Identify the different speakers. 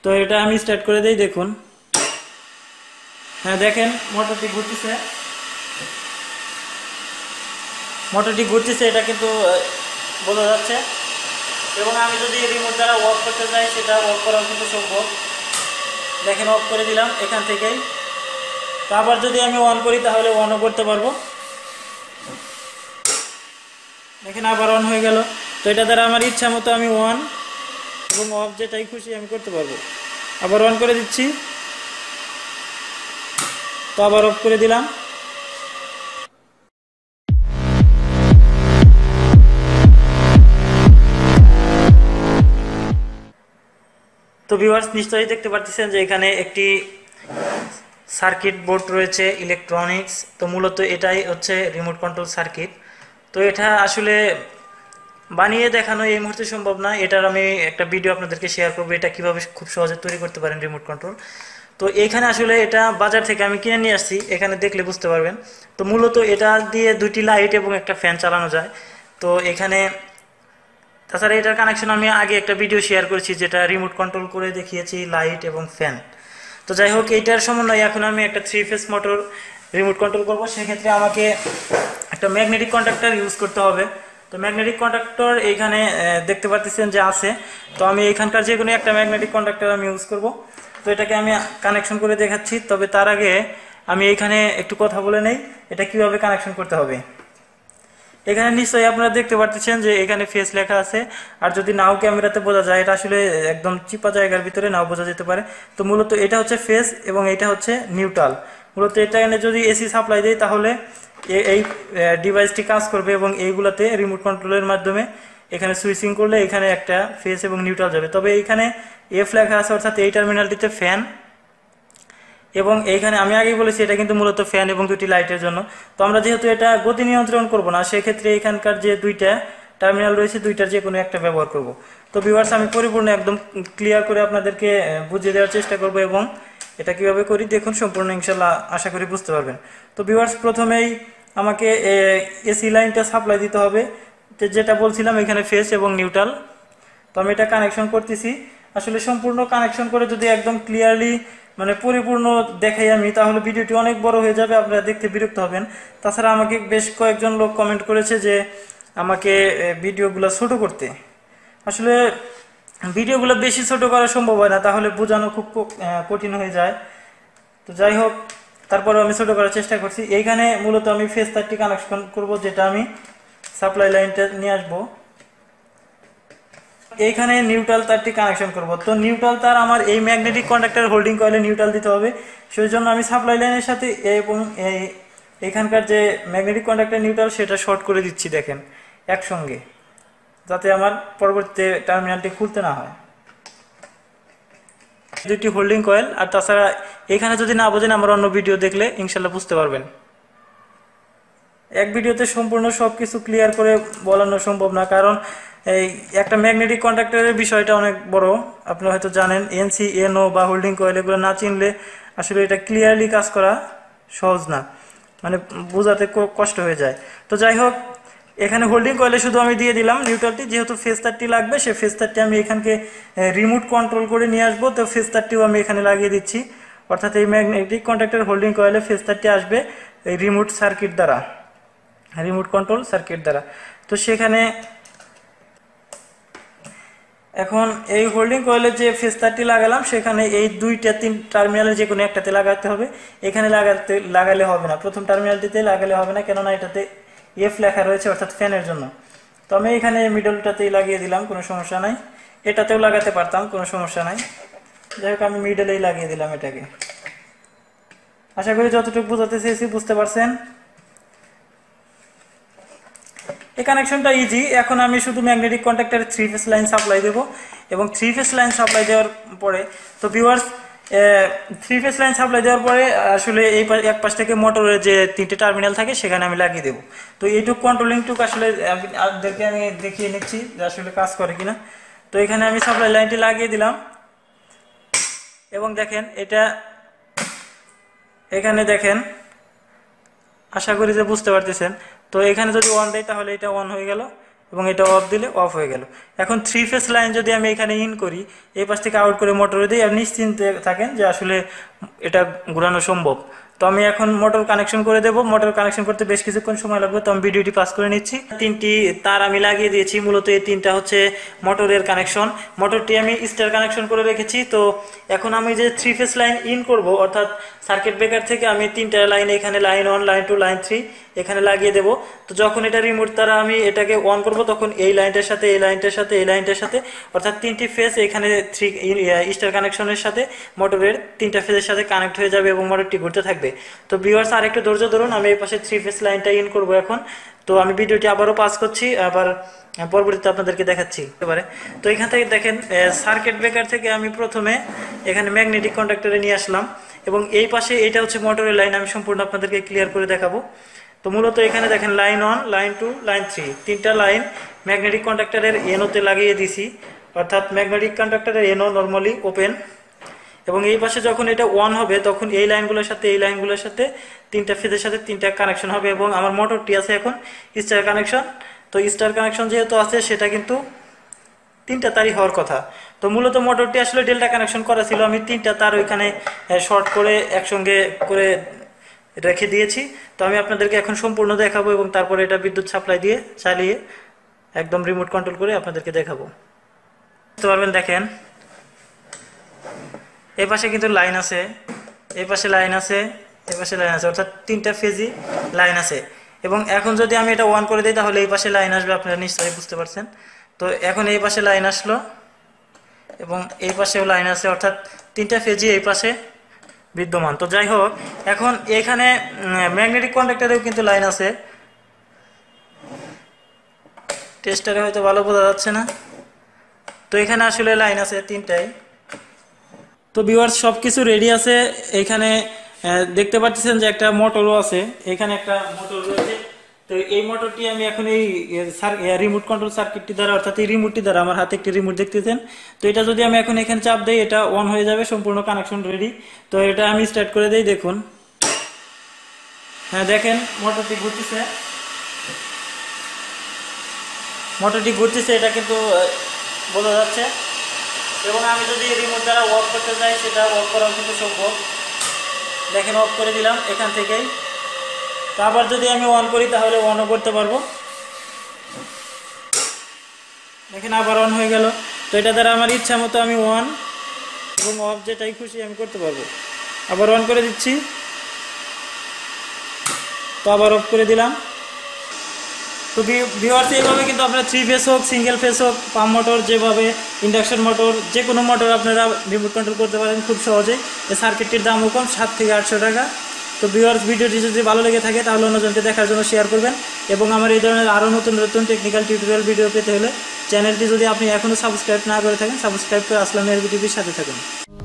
Speaker 1: তো এটা আমি স্টার্ট করে দেই, দেখুন। হ্যাঁ দেখেন মোটরটি ঘুরতেছে, এটা কিন্তু বোঝা যাচ্ছে। এবং আমি যদি রিমোট দ্বারা অফ করতে চাই সেটা অফ করাও কিন্তু সম্ভব। দেখেন অফ করে দিলাম এখান থেকেই। তো আবার যদি আমি অন করি তাহলে অনও করতে পারবো। দেখেন আবার অন হয়ে গেল। তো এটা দ্বারা আমার ইচ্ছা মতো আমি অন এবং অফ যেটাই খুশি আমি করতে পারবো। আবার অন করে দিচ্ছি, তো আবার অফ করে দিলাম। তো ভিউয়ার্স নিশ্চয়ই দেখতে পাচ্ছেন যে এখানে একটি সার্কিট বোর্ড রয়েছে, ইলেকট্রনিক্স। তো মূলত এটাই হচ্ছে রিমোট কন্ট্রোল সার্কিট। তো এটা আসলে বানিয়ে দেখানো এই মুহূর্তে সম্ভব না, এটার আমি একটা ভিডিও আপনাদেরকে শেয়ার করবো, এটা কিভাবে খুব সহজে তৈরি করতে পারেন রিমোট কন্ট্রোল। তো এইখানে আসলে এটা বাজার থেকে আমি কিনে নিয়ে আসছি, এখানে দেখলে বুঝতে পারবেন। তো মূলত এটা দিয়ে দুইটি লাইট এবং একটা ফ্যান চালানো যায়। তো এখানে তাছাড়া এটার কানেকশন আমি আগে একটা ভিডিও শেয়ার করেছি, যেটা রিমোট কন্ট্রোল করে দেখিয়েছি লাইট এবং ফ্যান। তো যাই হোক, এইটার সমন্বয়ে এখন আমি একটা 3 ফেজ মোটর রিমোট কন্ট্রোল করব। সেক্ষেত্রে আমাকে একটা ম্যাগনেটিক কন্ডাক্টর ইউজ করতে হবে। তো ম্যাগনেটিক কন্ডাক্টর এইখানে দেখতে পাচ্ছেন যে আছে। তো আমি এইখানকার যে কোনো একটা ম্যাগনেটিক কন্ডাক্টর আমি ইউজ করব। তো এটাকে আমি কানেকশন করে দেখাচ্ছি, তবে তার আগে আমি এইখানে একটু কথা বলে নেই এটা কিভাবে কানেকশন করতে হবে। এখানে নিশ্চয়ই আপনারা দেখতে পাচ্ছেন যে এখানে ফেস লেখা আছে। আর যদি নাও ক্যামেরাতে বোঝা যায়, এটা আসলে একদম চিপা জায়গার ভিতরে নাও বোঝা যেতে পারে। তো মূলত এটা হচ্ছে ফেস এবং এটা হচ্ছে নিউট্রাল। মূলত এটা এনে যদি এসি সাপ্লাই দেয় তাহলে এই ডিভাইসটি কাজ করবে এবং এইগুলাতে রিমোট কন্ট্রোলের মাধ্যমে এখানে সুইচিং করলে এখানে একটা ফেস এবং নিউট্রাল যাবে। তবে এইখানে এফ লেখা আছে, অর্থাৎ এই টার্মিনালটিতে ফ্যান। এবং এইখানে আমি আগেই বলেছি এটা কিন্তু মূলত ফ্যান এবং দুটি লাইটের জন্য। তো আমরা যেহেতু এটা গতি নিয়ন্ত্রণ করব না, সেক্ষেত্রে এখানকার যে দুইটা টার্মিনাল রয়েছে দুইটার যে কোনো একটা ব্যবহার করব। তো ভিউয়ার্স আমি পরিপূর্ণ একদম ক্লিয়ার করে আপনাদেরকে বুঝিয়ে দেওয়ার চেষ্টা করব এবং এটা কিভাবে করি দেখুন, সম্পূর্ণ ইনশাল্লাহ আশা করি বুঝতে পারবেন। তো ভিউয়ার্স প্রথমেই আমাকে এসি লাইনটা সাপ্লাই দিতে হবে, যেটা বলছিলাম এখানে ফেস এবং নিউট্রাল। তো আমি এটা কানেকশন করতেছি। আসলে সম্পূর্ণ কানেকশন করে যদি একদম ক্লিয়ারলি মানে পরিপূর্ণ দেখাই আমি, তাহলে ভিডিওটি অনেক বড় হয়ে যাবে, আপনারা দেখতে বিরক্ত হবেন। তাছাড়া আমাকে বেশ কয়েকজন লোক কমেন্ট করেছে যে আমাকে ভিডিওগুলো ছোট করতে। আসলে ভিডিওগুলো বেশি ছোট করা সম্ভব হয় না, তাহলে বোঝানো খুব কঠিন হয়ে যায়। তো যাই হোক, তারপরে আমি ছোট করার চেষ্টা করছি। এইখানে মূলত আমি ফেস তারটি কানেকশন করব, যেটা আমি সাপ্লাই লাইনটা নিয়ে আসবো। এইখানে নিউট্রাল তারটি কানেকশন করব। তো নিউট্রাল তার আমার এই ম্যাগনেটিক কন্ডাক্টর হোল্ডিং কয়েলে নিউট্রাল দিতে হবে। সেই জন্য আমি সাপ্লাই লাইনের সাথে এবং এইখানকার যে ম্যাগনেটিক কন্ডাক্টর নিউট্রাল সেটা শর্ট করে দিচ্ছি, দেখেন একসঙ্গে, যাতে আমার পরবর্তীতে টার্মিনালটি খুলতে না হয়। দুটি হোল্ডিং কয়েল। আর তাছাড়া এখানে যদি না বোঝেন আমার অন্য ভিডিও দেখলে ইনশাল্লাহ বুঝতে পারবেন। এক ভিডিওতে সম্পূর্ণ সবকিছু ক্লিয়ার করে বলানো সম্ভব না, কারণ এই একটা ম্যাগনেটিক কন্ডাক্টরের বিষয়টা অনেক বড়। আপনি হয়তো জানেন এনসি, এনও বা হোল্ডিং কয়েল এগুলো না চিনলে আসলে এটা ক্লিয়ারলি কাজ করা সহজ না, মানে বোঝাতে কষ্ট হয়ে যায়। তো যাই হোক, এখানে হোল্ডিং কয়েলে শুধু আমি দিয়ে দিলাম নিউট্রালটি, যেহেতু ফেস তারটি লাগবে সেই ফেস তারটি আমি এখানকে রিমোট কন্ট্রোল করে নিয়ে আসবো। তো ফেস তারটিও আমি এখানে লাগিয়ে দিচ্ছি, অর্থাৎ এই ম্যাগনেটিক কন্ডাক্টর হোল্ডিং কয়েলে ফেস তারটি আসবে এই রিমোট সার্কিট দ্বারা, রিমোট কন্ট্রোল সার্কিট দ্বারা। তো সেখানে এখন এই হোল্ডিং কয়েলের যে ফেস তারটি লাগালাম সেখানে এই দুইটা তিন টার্মিনালের যে কোনো একটাতে লাগাতে হবে। এখানে লাগালে হবে না, প্রথম টার্মিনালটিতে লাগালে হবে না, কেননা এটাতে এফ লেখা রয়েছে, অর্থাৎ ফ্যানের জন্য। তো আমি এখানে মিডলটাতেই লাগিয়ে দিলাম, কোনো সমস্যা নাই। এটাতেও লাগাতে পারতাম, কোনো সমস্যা নাই। যাই হোক, আমি মিডলেই লাগিয়ে দিলাম এটাকে। আশা করি যতটুকু বোঝাতে চেয়েছি বুঝতে পারছেন। এই কানেকশনটা ইজি। এখন আমি শুধু ম্যাগনেটিক কন্ডাক্টরে 3 ফেজ লাইন সাপ্লাই দেবো এবং 3 ফেজ লাইন সাপ্লাই দেওয়ার পরে, তো ভিউয়ার্স 3 ফেজ লাইন সাপ্লাই দেওয়ার পরে আসলে এই এক পাশ থেকে মোটরের যে 3টে টার্মিনাল থাকে সেখানে আমি লাগিয়ে দেবো। তো এইটুকু কন্ট্রোলিংটুকু আসলে আপনাদেরকে আমি দেখিয়ে নিচ্ছি যে আসলে কাজ করে কিনা। তো এখানে আমি সাপ্লাই লাইনটি লাগিয়ে দিলাম এবং দেখেন এটা, এখানে দেখেন, আশা করি যে বুঝতে পারতেছেন। তো এখানে যদি অন দেয় তাহলে এটা অন হয়ে গেল এবং এটা অফ দিলে অফ হয়ে গেল। এখন 3 ফেজ লাইন যদি আমি এখানে ইন করি, এই পাশ থেকে আউট করে মোটরে দিই, আপনি নিশ্চিন্তে থাকেন যে আসলে এটা ঘোরানো সম্ভব। তো আমি এখন মোটর কানেকশন করে দেব। মোটর কানেকশন করতে বেশ কিছুক্ষণ সময় লাগবে, তো আমি ভিডিওটি পাস করে নিচ্ছি। 3টি তার আমি লাগিয়ে দিয়েছি, মূলত এই 3টা হচ্ছে মোটরের কানেকশন। মোটরটি আমি স্টার কানেকশন করে রেখেছি। তো এখন আমি যে 3 ফেজ লাইন ইন করব, অর্থাৎ সার্কিট ব্রেকার থেকে আমি 3টা লাইন, এখানে লাইন 1, লাইন 2, লাইন 3 এখানে লাগিয়ে দেব। তো যখন এটা রিমোট দ্বারা আমি এটাকে অন করব, তখন এই লাইনটার সাথে এই লাইনটার সাথে এই লাইনটার সাথে, অর্থাৎ 3টি ফেজ এখানে স্টার কানেকশনের সাথে মোটরের 3টা ফেজের সাথে কানেক্ট হয়ে যাবে এবং মোটরটি ঘুরতে থাকবে। তো ভিউয়ার্স, আরেকটু ধৈর্য ধরুন, আমি এই পাশে 3 ফেজ লাইনটা ইন করব এখন। তো আমি ভিডিওটি আবারও পাস করছি, আবার পরবর্তীতে আপনাদেরকে দেখাচ্ছি এবারে। তো এখান থেকে দেখেন, সার্কিট ব্রেকার থেকে আমি প্রথমে এখানে ম্যাগনেটিক কন্ডাক্টরে নিয়ে আসলাম এবং এই পাশে এটা হচ্ছে মোটরের লাইন। আমি সম্পূর্ণ আপনাদেরকে ক্লিয়ার করে দেখাবো। তো মূলত এখানে দেখেন লাইন 1, লাইন 2, লাইন 3, 3টা লাইন ম্যাগনেটিক কন্ডাক্টরের এনোতে লাগিয়ে দিছি, অর্থাৎ ম্যাগনেটিক কন্ডাক্টরের এনো নরমালি ওপেন। এবং এই পাশে যখন এটা অন হবে, তখন এই লাইনগুলোর সাথে এই লাইনগুলোর সাথে 3টা ফেজের সাথে 3টা কানেকশন হবে এবং আমার মোটরটি আছে এখন স্টার কানেকশন। তো স্টার কানেকশন যেহেতু আছে, সেটা কিন্তু 3টা তারই হওয়ার কথা। তো মূলত মোটরটি আসলে ডেল্টা কানেকশন করা ছিল, আমি 3টা তার ওইখানে শর্ট করে একসঙ্গে করে রেখে দিয়েছি। তো আমি আপনাদেরকে এখন সম্পূর্ণ দেখাবো এবং তারপরে এটা বিদ্যুৎ সাপ্লাই দিয়ে চালিয়ে একদম রিমোট কন্ট্রোল করে আপনাদেরকে দেখাবো। বুঝতে পারবেন, দেখেন এই পাশে কিন্তু লাইন আছে, এই পাশে লাইন আছে, এই পাশে লাইন আছে, অর্থাৎ 3টা ফেজই লাইন আছে। এবং এখন যদি আমি এটা অন করে দিই, তাহলে এই পাশে লাইন আসবে, আপনারা নিশ্চয়ই বুঝতে পারছেন। তো এখন এই পাশে লাইন আসলো এবং এই পাশেও লাইন আছে, অর্থাৎ 3টা ফেজই এই পাশে বিদ্যমান। তো যাই হোক, এখন এখানে ম্যাগনেটিক কন্ডাক্টরেও কিন্তু লাইন আছে, টেস্টারে হয়তো ভালো বোঝা যাচ্ছে না। তো এখানে আসলে লাইন আছে 3টাই। তো ভিউয়ার্স, সব কিছু রেডি আছে। এখানে দেখতে পাচ্ছেন যে একটা মোটরও আছে, এখানে একটা মোটর রয়েছে। তো এই মোটরটি আমি এখন এই রিমোট কন্ট্রোল সার্কিটটি দ্বারা, অর্থাৎ এই রিমোটটি দ্বারা, আমার হাতে একটি রিমোট দেখতেছেন, তো এটা যদি আমি এখন এখানে চাপ দেই, এটা অন হয়ে যাবে, সম্পূর্ণ কানেকশন রেডি। তো এটা আমি স্টার্ট করে দেই, দেখুন। হ্যাঁ, দেখেন মোটরটি ঘুরতেছে, মোটরটি ঘুরতেছে, এটা কিন্তু বোঝা যাচ্ছে। এবং আমি যদি রিমোট দ্বারা অফ করতে চাই, সেটা অফ করাও কিন্তু সম্ভব। দেখেন, অফ করে দিলাম এখান থেকেই। তো আবার যদি আমি অন করি, তাহলে অনও করতে পারবো। দেখেন, আবার অন হয়ে গেল। তো এটা দ্বারা আমার ইচ্ছা মতো আমি অন এবং অফ যেটাই খুশি আমি করতে পারবো। আবার অন করে দিচ্ছি, তো আবার অফ করে দিলাম। তো ভিউয়ার্স, এইভাবে কিন্তু আপনারা 3 ফেজ হোক, সিঙ্গেল ফেজ হোক, পাম্প মোটর, যেভাবে ইন্ডাকশন মোটর, যে কোনো মোটর আপনারা রিমোট কন্ট্রোল করতে পারেন খুব সহজেই। এই সার্কিটটির দামও কম, 7 থেকে 800 টাকা। তো ভিউয়ার্স, ভিডিওটি যদি ভালো লেগে থাকে, তাহলে অন্যজনকে দেখার জন্য শেয়ার করবেন। এবং আমার এই ধরনের আরও নতুন নতুন টেকনিক্যাল টিউটোরিয়াল ভিডিও পেতে হলে চ্যানেলটি যদি আপনি এখনও সাবস্ক্রাইব না করে থাকেন, সাবস্ক্রাইব করে আসলাম এর ভিডিওটির সাথে থাকুন।